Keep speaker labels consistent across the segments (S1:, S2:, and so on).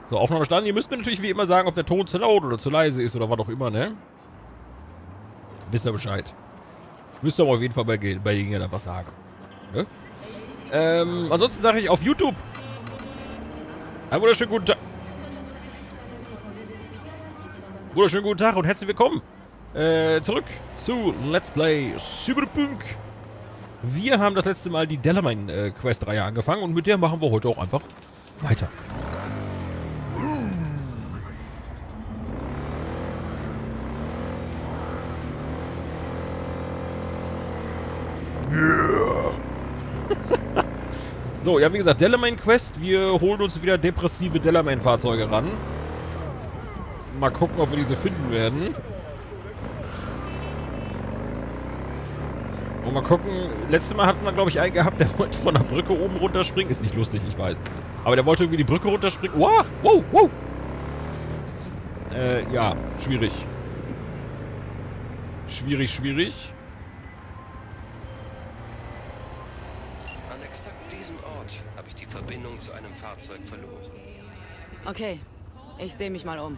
S1: So, Aufnahme starten. Ihr müsst mir natürlich wie immer sagen, ob der Ton zu laut oder zu leise ist oder was auch immer, ne? Wisst ihr Bescheid. Müsst ihr aber auf jeden Fall bei irgendjemandem was sagen. Ne? Ansonsten sage ich auf YouTube. Einen wunderschönen guten Tag. Wunderschönen guten Tag und herzlich willkommen. Zurück zu Let's Play Cyberpunk. Wir haben das letzte Mal die Delamain Quest-Reihe angefangen und mit der machen wir heute auch einfach weiter. Yeah. So, ja wie gesagt, Delamain Quest. Wir holen uns wieder depressive Delamain-Fahrzeuge ran. Mal gucken, ob wir diese finden werden. Und mal gucken, letztes Mal hatten wir, glaube ich, einen gehabt, der wollte von der Brücke oben runterspringen. Ist nicht lustig, ich weiß. Aber der wollte irgendwie die Brücke runterspringen. Wow, wow, wow. Ja, schwierig. Schwierig.
S2: An exakt diesem Ort habe ich die Verbindung zu einem Fahrzeug verloren.
S3: Okay, ich sehe mich mal um.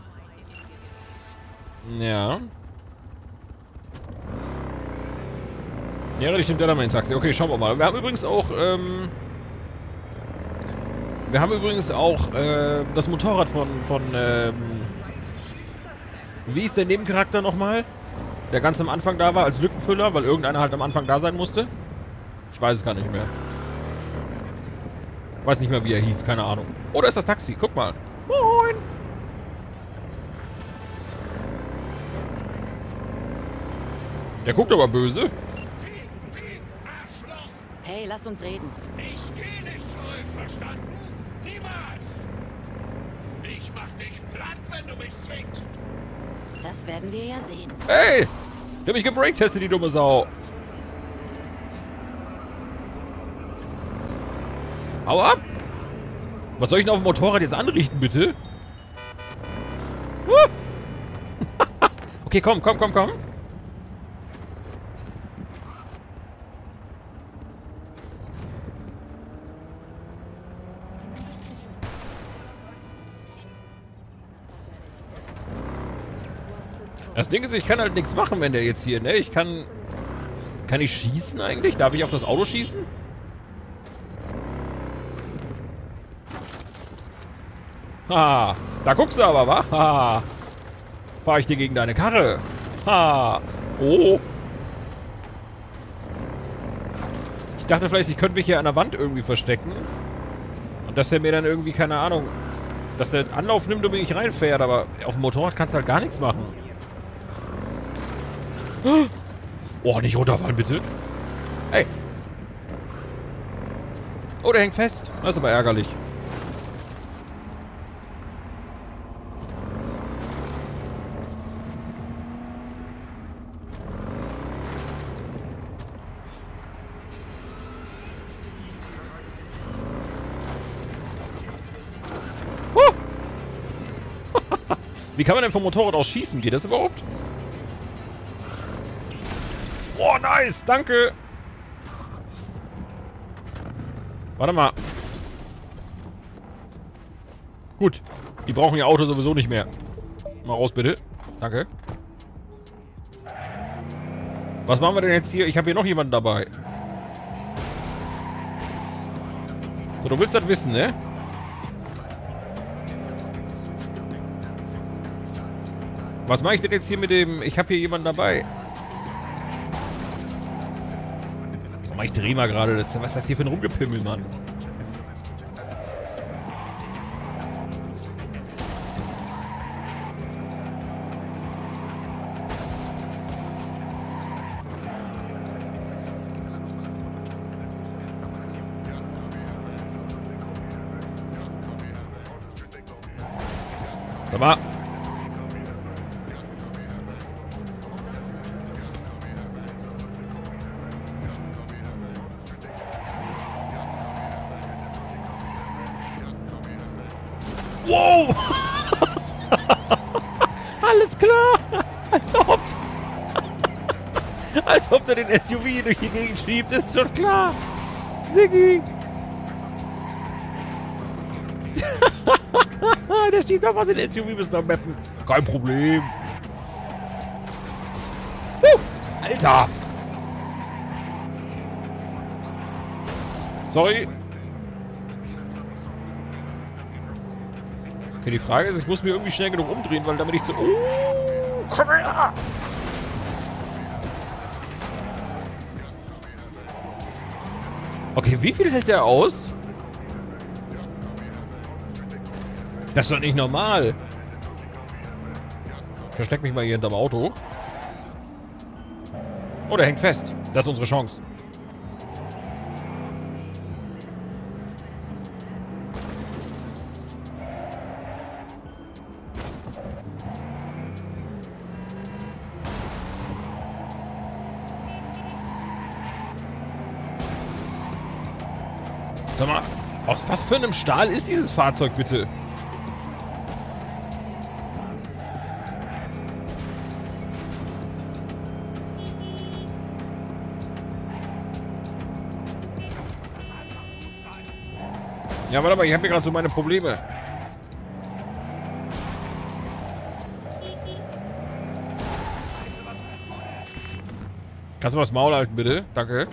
S1: Ja. Nähere dich dem Delamain-Taxi. Okay, schauen wir mal. Wir haben übrigens auch, das Motorrad von wie ist der Nebencharakter nochmal? Der ganz am Anfang da war als Lückenfüller, weil irgendeiner halt am Anfang da sein musste. Ich weiß es gar nicht mehr. Weiß nicht mehr, wie er hieß, keine Ahnung. Oh, da ist das Taxi, guck mal. Moin! Der guckt aber böse.
S3: Hey, lass uns reden.
S4: Ich gehe nicht zurück, verstanden? Niemals! Ich mach dich platt, wenn du mich zwingst.
S3: Das werden wir ja sehen.
S1: Hey! Der hat mich gebreaktestet, die dumme Sau. Hau ab! Was soll ich denn auf dem Motorrad jetzt anrichten, bitte? Okay, komm. Das Ding ist, ich kann halt nichts machen, wenn der jetzt hier, ne? Kann ich schießen eigentlich? Darf ich auf das Auto schießen? Ha, da guckst du aber, wa? Ha. Fahr ich dir gegen deine Karre. Ha. Oh. Ich dachte vielleicht, ich könnte mich hier an der Wand irgendwie verstecken. Und dass er mir dann irgendwie, keine Ahnung, dass der Anlauf nimmt und mich reinfährt, aber auf dem Motorrad kannst du halt gar nichts machen. Oh, nicht runterfallen, bitte. Hey. Oh, der hängt fest. Das ist aber ärgerlich. Wie kann man denn vom Motorrad aus schießen? Geht das überhaupt? Oh, nice! Danke! Warte mal. Gut. Die brauchen ihr Auto sowieso nicht mehr. Mal raus, bitte. Danke. Was machen wir denn jetzt hier? Ich habe hier noch jemanden dabei. So, du willst das wissen, ne? Was mache ich denn jetzt hier mit dem... Ich habe hier jemanden dabei. Oh, ich drehe mal gerade. Was ist das hier für ein Rumgepimmel, Mann? Sag mal. Wow! Alles klar! Als ob der den SUV durch die Gegend schiebt, ist schon klar! Siggi! der schiebt doch was in SUV bis nach Mappen. Kein Problem. Alter! Sorry. Okay, die Frage ist, ich muss mir irgendwie schnell genug umdrehen, weil damit ich zu... Oh, komm her! Okay, wie viel hält der aus? Das ist doch nicht normal. Ich versteck mich mal hier hinterm Auto. Oh, der hängt fest. Das ist unsere Chance. Sag mal, aus was für einem Stahl ist dieses Fahrzeug bitte? Ja, warte mal, ich habe hier gerade so meine Probleme. Kannst du mal das Maul halten, bitte? Danke.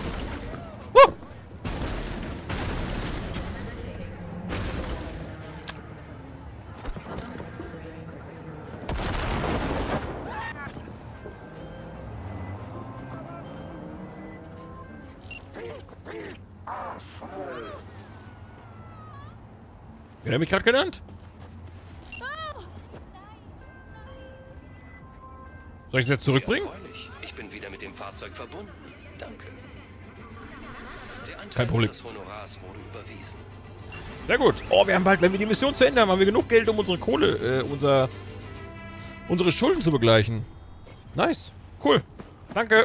S1: Wer hat mich gerade genannt? Soll ich es jetzt zurückbringen?
S2: Erfreulich. Ich bin wieder mit dem Fahrzeug verbunden. Danke. Der Anteil
S1: Kein Problem.
S2: des Honorars wurde überwiesen.
S1: Sehr gut. Oh, wir haben bald, wenn wir die Mission zu Ende haben, haben wir genug Geld, um unsere Kohle, unsere Schulden zu begleichen. Nice. Cool. Danke.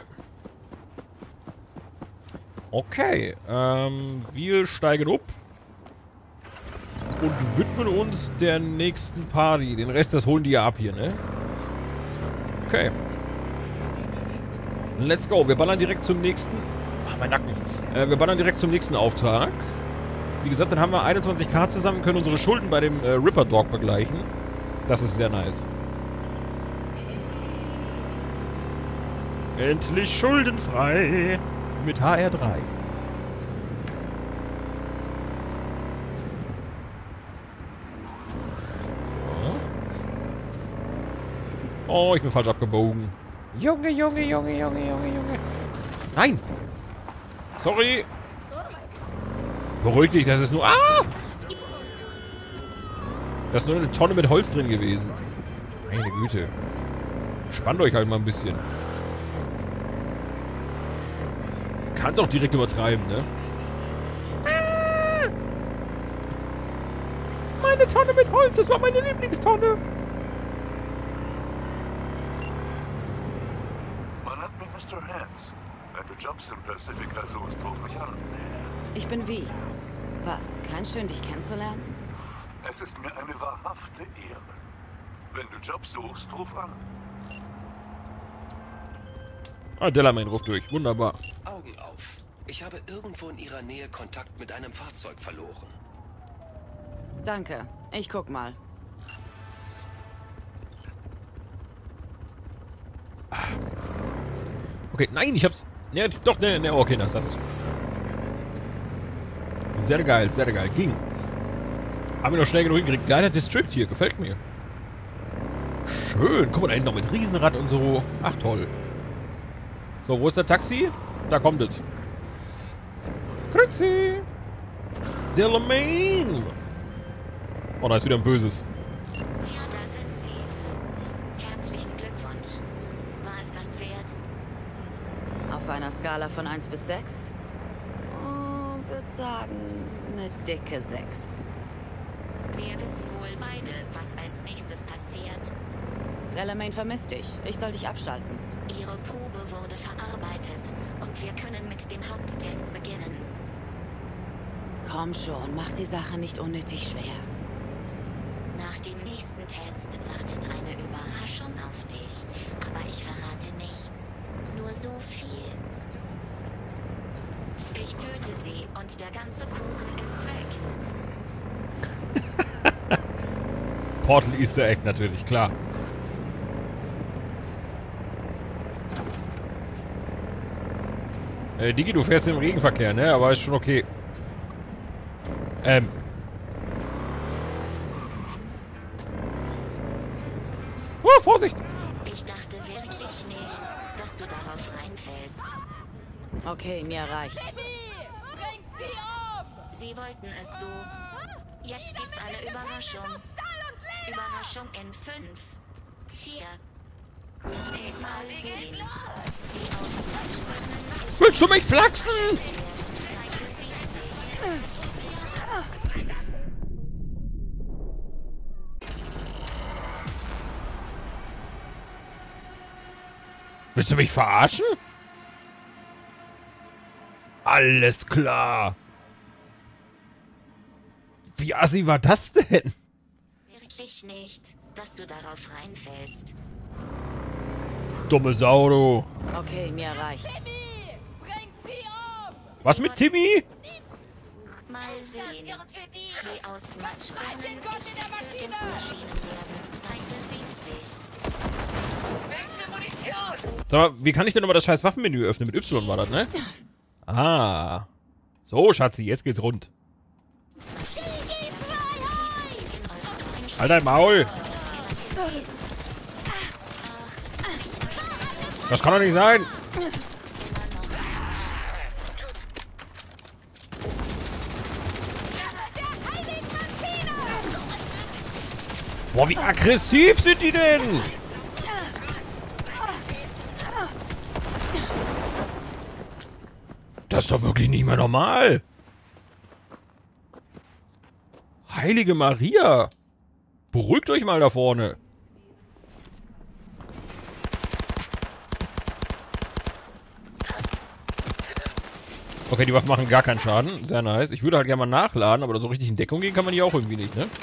S1: Okay. Wir steigen ab. Und widmen uns der nächsten Party. Den Rest, das holen die ja ab hier, ne? Okay. Let's go. Wir ballern direkt zum nächsten... Ach, mein Nacken. Wir ballern direkt zum nächsten Auftrag. Wie gesagt, dann haben wir 21.000 zusammen, können unsere Schulden bei dem Ripper Dog begleichen. Das ist sehr nice. Endlich schuldenfrei. Mit HR3. Oh, ich bin falsch abgebogen. Junge, Junge, Junge, Junge, Junge, Junge. Nein! Sorry! Beruhig dich, das ist nur... Ah! Da ist nur eine Tonne mit Holz drin gewesen. Meine Güte. Spannt euch halt mal ein bisschen. Kann's auch direkt übertreiben, ne? Ah! Meine Tonne mit Holz, das war meine Lieblingstonne.
S5: Mr. Hans, wenn du Jobs im Pacifica suchst, ruf mich an.
S3: Ich bin Vi. Was? Kein schön, dich kennenzulernen?
S5: Es ist mir eine wahrhafte Ehre. Wenn du Jobs suchst, ruf an.
S1: Ah, Delamain ruft durch. Wunderbar.
S2: Augen auf. Ich habe irgendwo in ihrer Nähe Kontakt mit einem Fahrzeug verloren.
S3: Danke. Ich guck mal.
S1: Okay, nein, ich hab's... Ja, doch, ne, okay, das ist... Sehr geil, sehr geil. Ging. Haben wir noch schnell genug hingekriegt. Geiler District hier, gefällt mir. Schön. Guck mal, da hinten noch mit Riesenrad und so. Ach, toll. So, wo ist der Taxi? Da kommt es. Grüezi. Delamain. Oh, da ist wieder ein Böses.
S6: Tja, da sind Sie. Herzlichen Glückwunsch. War es das wert?
S3: Auf einer Skala von 1 bis 6? Oh, würde sagen, eine dicke 6.
S6: Wir wissen wohl beide, was als nächstes passiert.
S3: Delamain vermisst dich. Ich soll dich abschalten.
S6: Ihre Probe wurde verarbeitet und wir können mit dem Haupttest beginnen.
S3: Komm schon, mach die Sache nicht unnötig schwer.
S6: Nach dem nächsten Test wartet eine Überraschung auf dich. Aber ich verrate nichts. Nur so viel. Ich töte sie und der ganze Kuchen ist weg.
S1: Portal Easter Egg natürlich, klar. Digi, du fährst im Gegenverkehr, ne? Aber ist schon okay. Vorsicht!
S6: Ich dachte wirklich nicht, dass du darauf reinfällst.
S3: Okay, mir reicht.
S6: Sie wollten es so. Jetzt gibt's eine Überraschung. Überraschung in 5, 4. Mal sehen. Wie aus Matschbönnen
S1: Willst du mich flachsen?
S6: Seite 70.
S1: Willst du mich verarschen? Alles klar. Wie assi war das denn?
S6: Wirklich nicht, dass du darauf reinfällst.
S1: Dumme Sau, du.
S3: Okay, mir reicht.
S1: Was mit Timmy?
S6: Mal sehen. Wie aus Matschbönnen echte Tötungsmaschinen werden. Seite 70.
S1: Sag mal, wie kann ich denn nochmal das scheiß Waffenmenü öffnen? Mit Y war das, ne? Ah. So, Schatzi, jetzt geht's rund. Halt dein Maul! Das kann doch nicht sein! Boah, wie aggressiv sind die denn? Das ist doch wirklich nicht mehr normal. Heilige Maria! Beruhigt euch mal da vorne. Okay, die Waffen machen gar keinen Schaden. Sehr nice. Ich würde halt gerne mal nachladen, aber so richtig in Deckung gehen kann man hier auch irgendwie nicht, ne?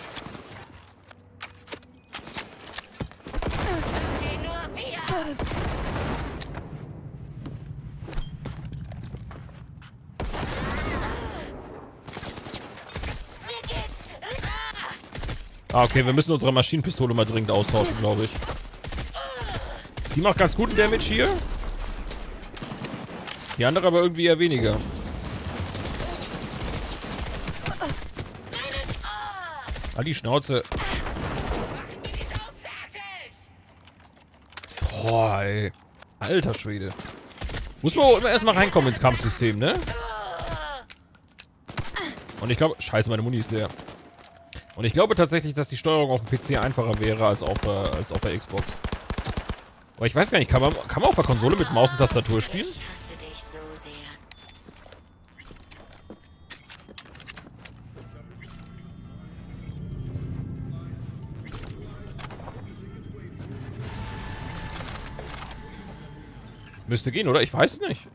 S1: Ah, okay, wir müssen unsere Maschinenpistole mal dringend austauschen, glaube ich. Die macht ganz guten Damage hier. Die andere aber irgendwie eher weniger. Ah, die Schnauze. Boah, ey. Alter Schwede. Muss man auch immer erstmal reinkommen ins Kampfsystem, ne? Und ich glaube... Scheiße, meine Muni ist leer. Und ich glaube tatsächlich, dass die Steuerung auf dem PC einfacher wäre als auf der Xbox. Aber ich weiß gar nicht, kann man auf der Konsole mit Maus und Tastatur spielen?
S6: Ich hasse dich so sehr.
S1: Müsste gehen, oder? Ich weiß es nicht.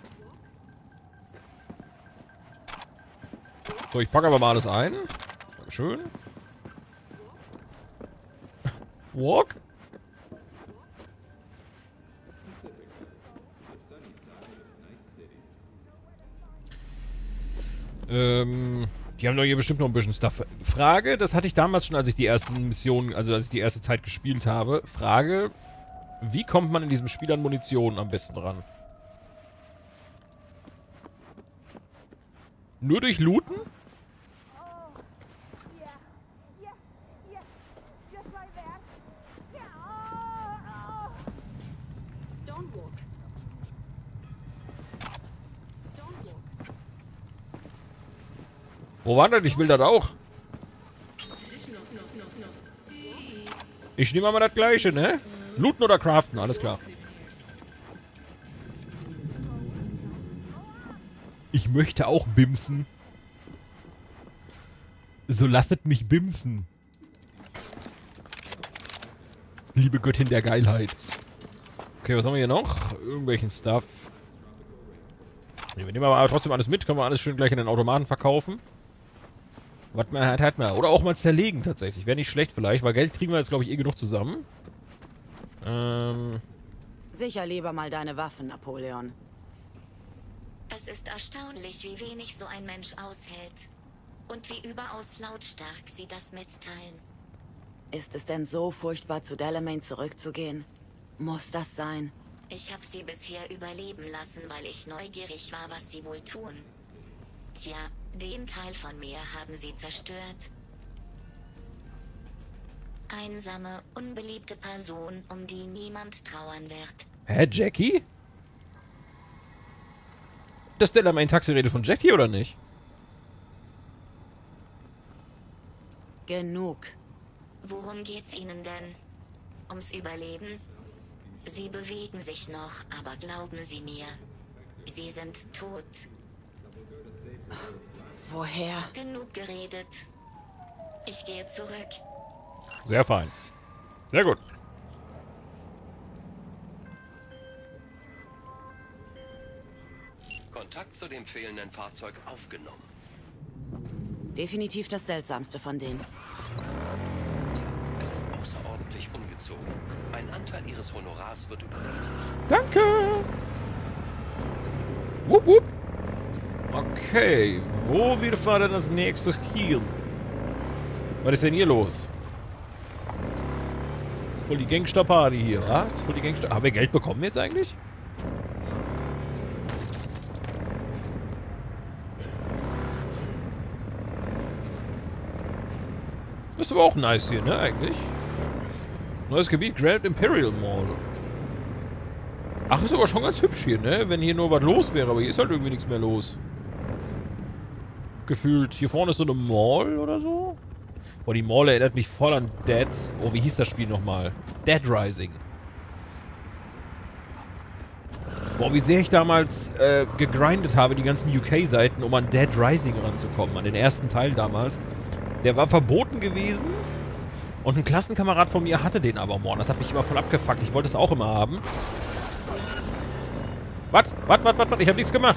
S1: So, ich packe aber mal alles ein. Dankeschön. Walk? Die haben doch hier bestimmt noch ein bisschen Stuff. Frage, das hatte ich damals schon, als ich die ersten Missionen, also als ich die erste Zeit gespielt habe. Frage, wie kommt man in diesem Spiel an Munition am besten ran? Nur durch Looten? Wo war das? Ich will das auch. Ich nehme mal das gleiche, ne? Looten oder craften, alles klar. Ich möchte auch bimsen. So lasset mich bimsen. Liebe Göttin der Geilheit. Okay, was haben wir hier noch? Irgendwelchen Stuff. Wir nehmen aber trotzdem alles mit. Können wir alles schön gleich in den Automaten verkaufen. Was man hat man. Oder auch mal zerlegen tatsächlich. Wäre nicht schlecht vielleicht, weil Geld kriegen wir jetzt, glaube ich, eh genug zusammen.
S3: Sicher lieber mal deine Waffen, Napoleon.
S6: Es ist erstaunlich, wie wenig so ein Mensch aushält. Und wie überaus lautstark sie das mitteilen.
S3: Ist es denn so furchtbar, zu Delamain zurückzugehen? Muss das sein?
S6: Ich habe sie bisher überleben lassen, weil ich neugierig war, was sie wohl tun. Tja, den Teil von mir haben sie zerstört. Einsame, unbeliebte Person, um die niemand trauern wird.
S1: Hä, Jackie? Das Delamain-Taxi redet von Jackie, oder nicht?
S3: Genug.
S6: Worum geht's Ihnen denn? Ums Überleben? Sie bewegen sich noch, aber glauben Sie mir, Sie sind tot.
S3: Woher?
S6: Genug geredet. Ich gehe zurück.
S1: Sehr fein. Sehr gut.
S2: Kontakt zu dem fehlenden Fahrzeug aufgenommen.
S3: Definitiv das Seltsamste von denen.
S2: Ja, es ist außerordentlich ungezogen. Ein Anteil Ihres Honorars wird überwiesen.
S1: Danke. Wupp, wupp. Okay. Wo wir fahren denn als nächstes hin? Was ist denn hier los? Das ist voll die Gangster-Party hier, wa? Das ist voll die Gangster... Haben wir Geld bekommen jetzt eigentlich? Ist aber auch nice hier, ne, eigentlich? Neues Gebiet, Grand Imperial Mall. Ach, ist aber schon ganz hübsch hier, ne? Wenn hier nur was los wäre, aber hier ist halt irgendwie nichts mehr los. Gefühlt. Hier vorne ist so eine Mall oder so. Boah, die Mall erinnert mich voll an Dead... Oh, wie hieß das Spiel nochmal? Dead Rising. Boah, wie sehr ich damals gegrindet habe, die ganzen UK-Seiten, um an Dead Rising ranzukommen. An den ersten Teil damals. Der war verboten gewesen. Und ein Klassenkamerad von mir hatte den aber, morgen. Das hat mich immer voll abgefuckt. Ich wollte es auch immer haben. Was? Ich habe nichts gemacht.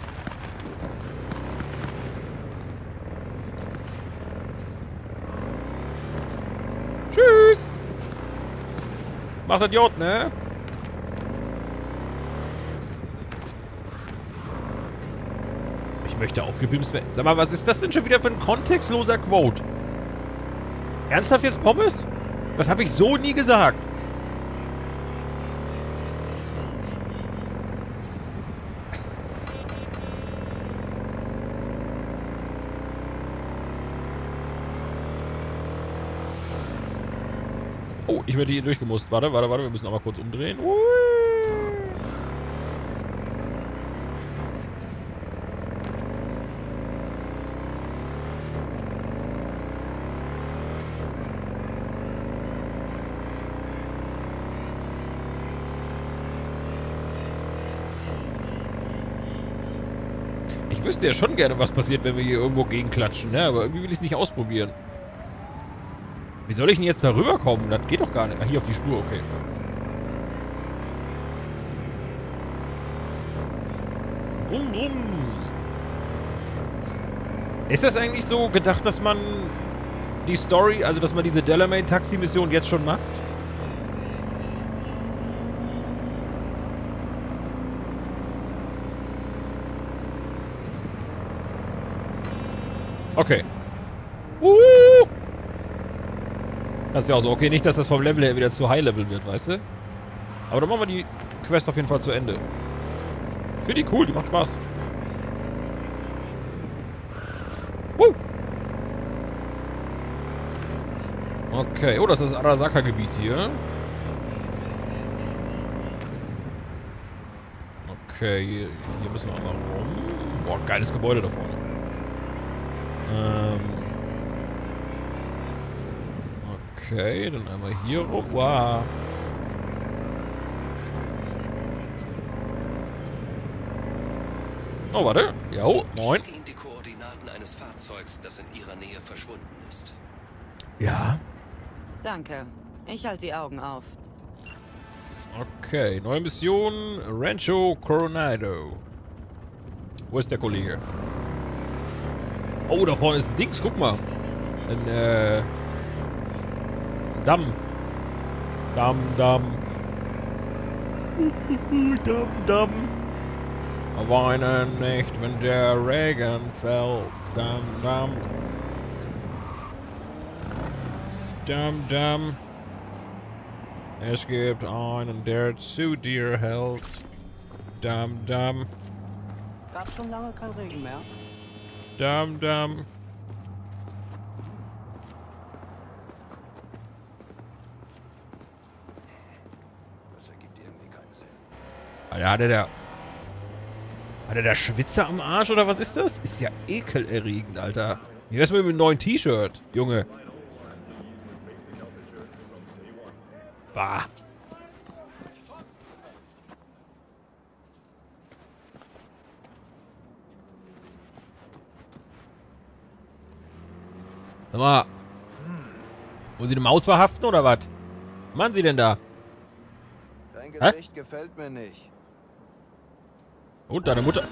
S1: Tschüss. Macht das J, ne? Ich möchte auch gebimst werden. Sag mal, was ist das denn schon wieder für ein kontextloser Quote? Ernsthaft jetzt Pommes? Das habe ich so nie gesagt. Oh, ich werde hier durchgemusst. Warte, wir müssen noch mal kurz umdrehen. Ich wüsste ja schon gerne, was passiert, wenn wir hier irgendwo gegenklatschen, ne? Aber irgendwie will ich es nicht ausprobieren. Wie soll ich denn jetzt da rüberkommen? Das geht doch gar nicht. Ah, hier auf die Spur, okay. Brumm, brumm. Ist das eigentlich so gedacht, dass man die Story, also dass man diese Delamain-Taxi-Mission jetzt schon macht? Okay. Das ist ja auch so. Okay, nicht, dass das vom Level her wieder zu High-Level wird, weißt du? Aber dann machen wir die Quest auf jeden Fall zu Ende. Ich finde die cool, die macht Spaß. Okay. Oh, das ist das Arasaka-Gebiet hier. Okay, hier müssen wir einmal rum. Boah, geiles Gebäude da vorne. Okay, dann einmal hier rum. Wow. Oh, warte. Jo, moin.
S2: Ich schicke Ihnen die Koordinaten eines Fahrzeugs, das in Ihrer Nähe verschwunden ist.
S1: Ja.
S3: Danke. Ich halte die Augen auf.
S1: Okay, neue Mission. Rancho Coronado. Wo ist der Kollege? Oh, da vorne ist ein Dings. Guck mal. Ein, Damm. Damm. Damm. Weine nicht, wenn der Regen fällt. Damm. Dum. Es gibt einen, der zu dir hält. Dum.
S7: Gab schon lange kein Regen mehr.
S1: Dum.
S4: Das ergibt irgendwie keinen Sinn.
S1: Alter, hat er da Schwitzer am Arsch oder was ist das? Ist ja ekelerregend, Alter. Wie wär's mit dem neuen T-Shirt, Junge? Bah. Sag mal. Wollen Sie eine Maus verhaften oder was? Was machen Sie denn da?
S8: Dein Gesicht gefällt mir nicht.
S1: Und deine Mutter.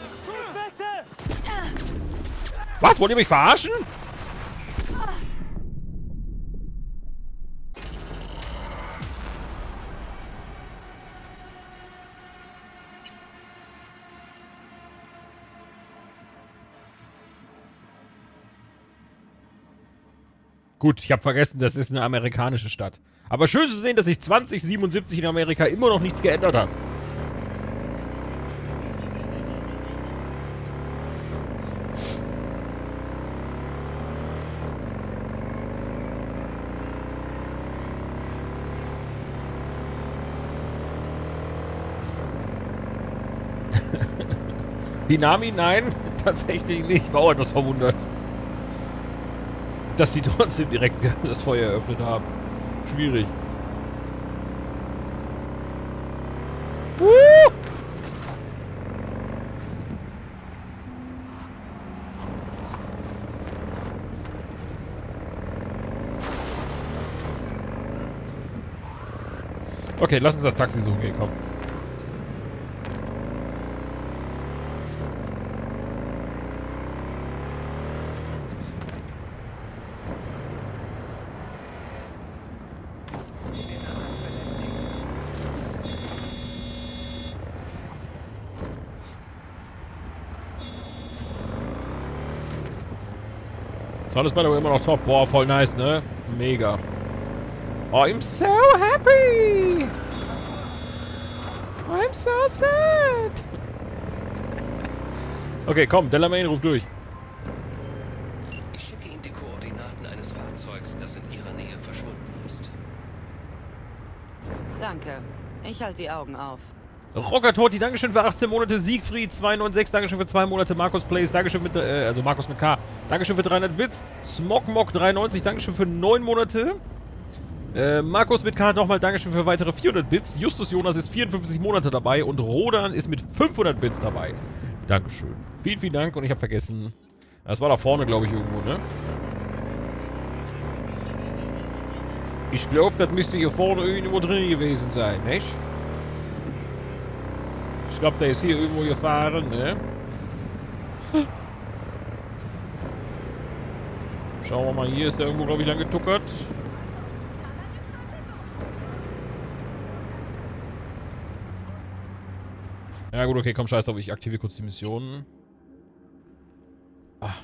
S1: Was? Wollt ihr mich verarschen? Gut, ich habe vergessen, das ist eine amerikanische Stadt. Aber schön zu sehen, dass sich 2077 in Amerika immer noch nichts geändert hat. Hinami, nein, tatsächlich nicht. War auch etwas verwundert. Dass sie trotzdem direkt das Feuer eröffnet haben. Schwierig. Okay, lass uns das Taxi suchen gehen, komm. Ist alles bei der immer noch top. Boah, voll nice, ne? Mega. Oh, I'm so happy! I'm so sad! Okay, komm, Delamain, ruf durch.
S2: Ich schicke Ihnen die Koordinaten eines Fahrzeugs, das in Ihrer Nähe verschwunden ist.
S3: Danke. Ich halte die Augen auf.
S1: Rocker Torti, Dankeschön für 18 Monate. Siegfried 296, Dankeschön für 2 Monate. Markus Plays, Dankeschön mit, also Markus mit K. Dankeschön für 300 Bits. Smogmog 93, Dankeschön für 9 Monate. Markus mit K nochmal Dankeschön für weitere 400 Bits. Justus Jonas ist 54 Monate dabei und Rodan ist mit 500 Bits dabei. Dankeschön. Vielen, vielen Dank und ich habe vergessen. Das war da vorne, glaube ich, irgendwo, ne? Ich glaube, das müsste hier vorne irgendwo drin gewesen sein, nicht? Ich glaube, der ist hier irgendwo gefahren, ne? Schauen wir mal, hier ist der irgendwo, glaube ich, lang getuckert. Ja gut, okay, komm, scheiß drauf, ich aktiviere kurz die Missionen. Ah.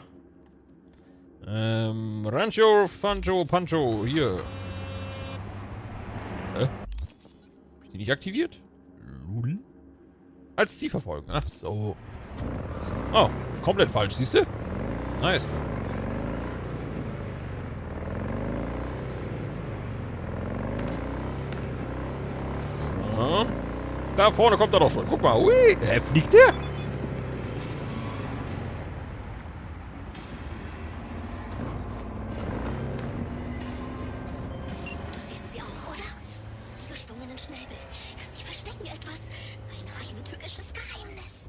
S1: Rancho, Fancho, Pancho, hier. Hä? Hab ich die nicht aktiviert? Lul? Als Ziel verfolgen. Ach so. Oh, komplett falsch, siehst du? Nice. So. Da vorne kommt er doch schon. Guck mal. Ui, fliegt der?
S6: Du siehst sie auch, oder? Die geschwungenen Schnäbel. Sie verstecken etwas. Ein heimtückisches Geheimnis.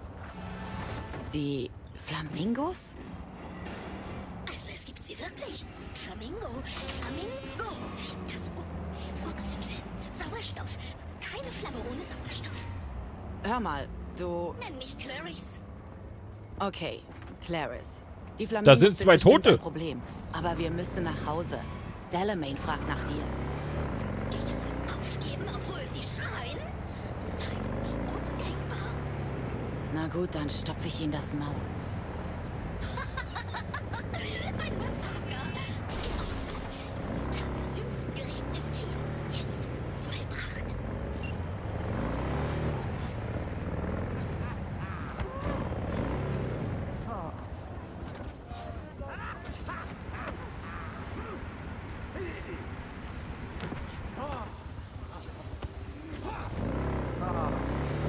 S3: Die Flamingos?
S6: Also es gibt sie wirklich. Flamingo. Flamingo. Das Oxygen. Sauerstoff. Keine Flamme ohne Sauerstoff.
S3: Hör mal, du...
S6: Nenn mich Clarice.
S3: Okay, Clarice. Die Flamingos
S1: Da sind zwei
S3: bestimmt
S1: Tote.
S3: ein Problem. Aber wir müssen nach Hause. Delamain fragt nach dir.
S6: Ich soll aufgeben, obwohl sie schreien? Nein, undenkbar.
S3: Na gut, dann stopfe ich ihnen das Maul.
S6: Ein Massaker. Dann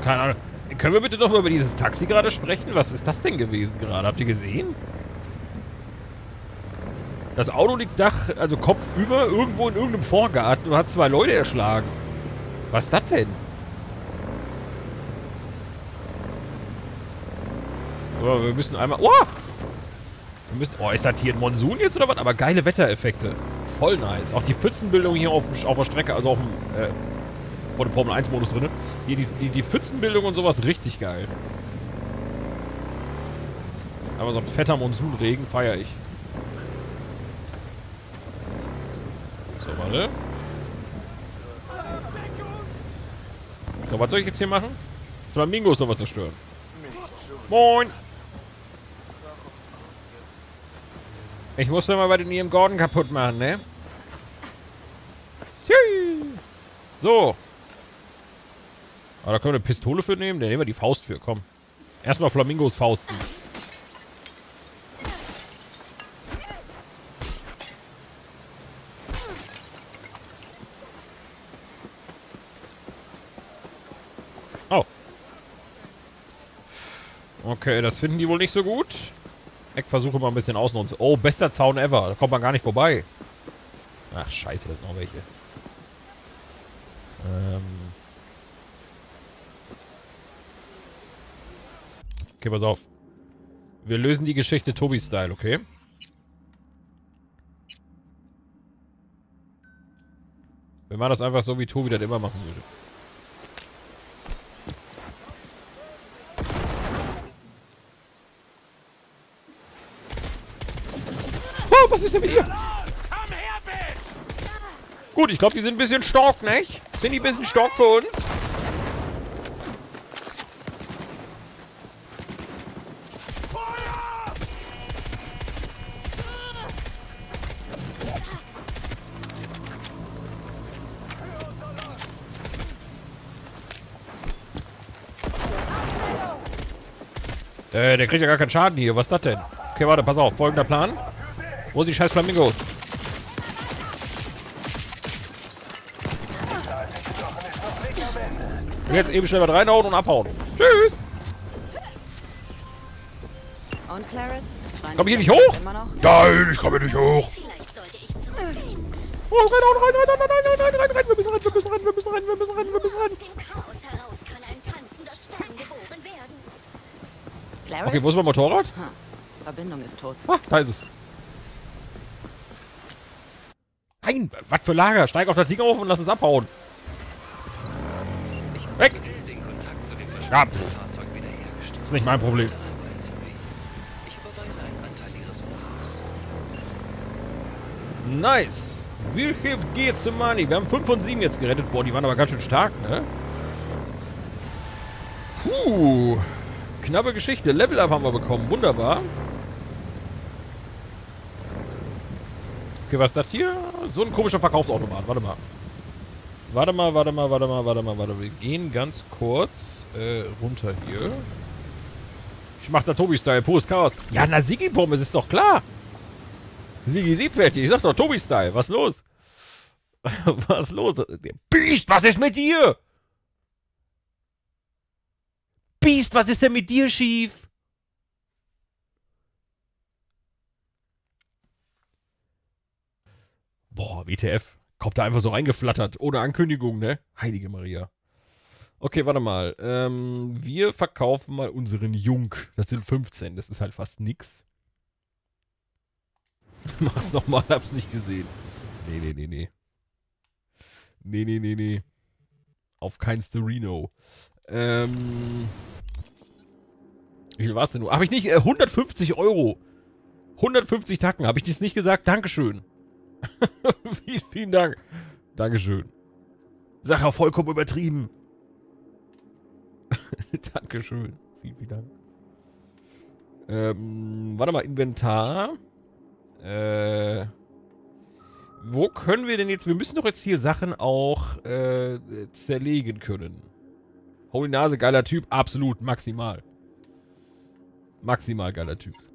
S1: Keine Ahnung. Können wir bitte doch mal über dieses Taxi gerade sprechen? Was ist das denn gewesen gerade? Habt ihr gesehen? Das Auto liegt also kopfüber, irgendwo in irgendeinem Vorgarten und hat 2 Leute erschlagen. Was ist das denn? So, wir müssen einmal... Oh! Wir müssen... Oh, ist das hier ein Monsun jetzt oder was? Aber geile Wettereffekte. Voll nice. Auch die Pfützenbildung hier auf der Strecke, also auf dem... vor dem Formel-1-Modus drin. Hier die Pfützenbildung und sowas richtig geil. Aber so ein fetter Monsunregen feiere ich. So, warte. So, was soll ich jetzt hier machen? Flamingos noch was zerstören. Moin! Ich musste mal bei den Ian Gordon kaputt machen, ne? So. Aber da können wir eine Pistole für nehmen. Da nehmen wir die Faust für, komm. Erstmal Flamingos fausten. Oh. Okay, das finden die wohl nicht so gut. Ich versuche mal ein bisschen außen rum zu... Oh, bester Zaun ever. Da kommt man gar nicht vorbei. Ach, scheiße, das sind noch welche. Okay, pass auf. Wir lösen die Geschichte Tobi-Style, okay? Wir machen das einfach so, wie Tobi das immer machen würde. Oh, was ist denn mit ihr? Gut, ich glaube, die sind ein bisschen stark, nicht? Sind die ein bisschen stark für uns? Der kriegt ja gar keinen Schaden hier. Was ist das denn? Okay, warte, pass auf. Folgender Plan. Wo sind die scheiß Flamingos? Jetzt eben schnell was reinhauen und abhauen. Tschüss!
S3: Und Clarice?
S1: Komm ich hier nicht hoch? Nein, ich komme nicht hoch.
S6: Vielleicht sollte ich zurückgehen.
S1: Oh, rein. Wir müssen rein.
S6: Aus dem Chaos heraus kann ein tanzender Stern geboren werden.
S3: Clarice?
S1: Okay, wo ist mein Motorrad?
S3: Verbindung ist tot.
S1: Ah, da ist es. Nein, was für Lager? Steig auf das Ding auf und lass uns abhauen. Weg!
S2: Den Kontakt zu dem
S1: Ja,
S2: verschwundenen Fahrzeug wiederhergestellt.
S1: ist nicht mein Problem.
S2: Ich überweise einen Anteil Ihres Honorars.
S1: Nice. Wie viel geht's zum Money? Wir haben 5 von 7 jetzt gerettet. Boah, die waren aber ganz schön stark, ne? Puh. Knappe Geschichte. Level-Up haben wir bekommen. Wunderbar. Okay, was ist das hier? So ein komischer Verkaufsautomat. Warte mal. Warte. Wir gehen ganz kurz runter hier. Ich mach da Tobi-Style. Pures Chaos. Ja, na Sigi-Pommes ist doch klar. Sigi Siebfertig. Ich sag doch Tobi-Style. Was los? Was los? Biest, was ist mit dir? Biest, was ist denn mit dir schief? Boah, WTF. Kommt da einfach so reingeflattert. Ohne Ankündigung, ne? Heilige Maria. Okay, warte mal. Wir verkaufen mal unseren Jung. Das sind 15. Das ist halt fast nix. Mach's nochmal, hab's nicht gesehen. Nee. Nee. Auf kein Sterino. Wie viel war's denn nur? Hab ich nicht? 150 Euro. 150 Tacken. Hab ich dies nicht gesagt? Dankeschön. Vielen Dank. Dankeschön. Sache vollkommen übertrieben. Dankeschön. Vielen Dank. Warte mal, Inventar. Wo können wir denn jetzt... Wir müssen doch jetzt hier Sachen auch zerlegen können. Holy Nase, geiler Typ. Absolut, maximal. Maximal geiler Typ.